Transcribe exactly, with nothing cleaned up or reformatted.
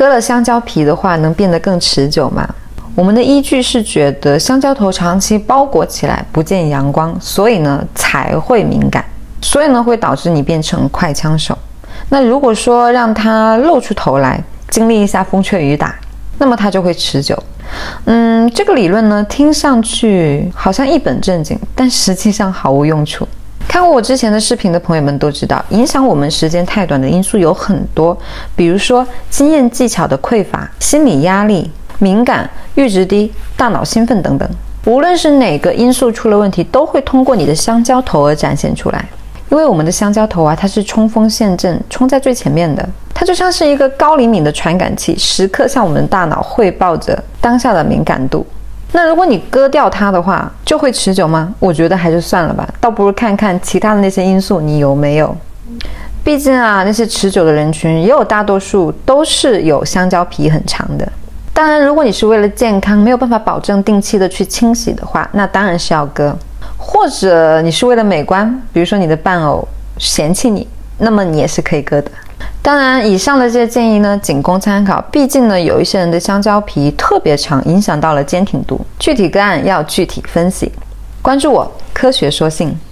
割了香蕉皮的话，能变得更持久吗？我们的依据是觉得香蕉头长期包裹起来，不见阳光，所以呢才会敏感，所以呢会导致你变成快枪手。那如果说让它露出头来，经历一下风吹雨打，那么它就会持久。嗯，这个理论呢听上去好像一本正经，但实际上毫无用处。看过我之前的视频的朋友们都知道，影响我们时间太短的因素有很多，比如说经验技巧的匮乏、心理压力、敏感、阈值低、大脑兴奋等等。无论是哪个因素出了问题，都会通过你的香蕉头而展现出来。因为我们的香蕉头啊，它是冲锋陷阵，冲在最前面的，它就像是一个高灵敏的传感器，时刻向我们的大脑汇报着当下的敏感度。那如果你割掉它的话，就会持久吗？我觉得还是算了吧，倒不如看看其他的那些因素你有没有。毕竟啊，那些持久的人群也有大多数都是有香蕉皮很长的。当然，如果你是为了健康，没有办法保证定期的去清洗的话，那当然是要割。或者你是为了美观，比如说你的伴偶嫌弃你，那么你也是可以割的。当然，以上的这些建议呢，仅供参考。毕竟呢，有一些人的香蕉皮特别长，影响到了坚挺度，具体个案要具体分析。关注我，科学说性。